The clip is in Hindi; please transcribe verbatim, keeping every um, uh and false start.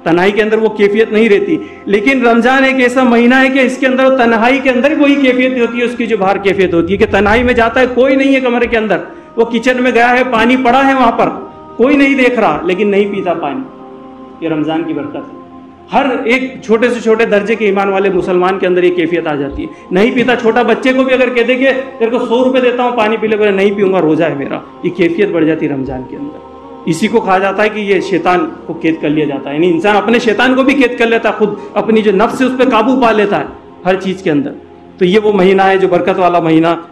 तन्हाई के अंदर वो कैफियत नहीं रहती। लेकिन रमजान एक ऐसा महीना है कि इसके अंदर तन्हाई के अंदर वही कैफियत होती है, उसकी जो बाहर कैफियत होती है कि तन्हाई में जाता है, कोई नहीं है कमरे के अंदर, वो किचन में गया है, पानी पड़ा है वहां पर, कोई नहीं देख रहा, लेकिन नहीं पीता पानी। ये रमजान की बरकत है। हर एक छोटे से छोटे दर्जे के ईमान वाले मुसलमान के अंदर ये कैफियत आ जाती है। नहीं पीता, छोटा बच्चे को भी अगर कह दे कि तेरे को सौ रुपए देता हूँ पानी पी ले, बोले नहीं पीऊंगा, रोजा है मेरा, ये कैफियत बढ़ जाती है रमजान के अंदर। इसी को कहा जाता है कि ये शैतान को कैद कर लिया जाता है, यानी इंसान अपने शैतान को भी कैद कर लेता है, खुद अपनी जो नफ्स है उस पर काबू पा लेता है हर चीज के अंदर। तो ये वो महीना है जो बरकत वाला महीना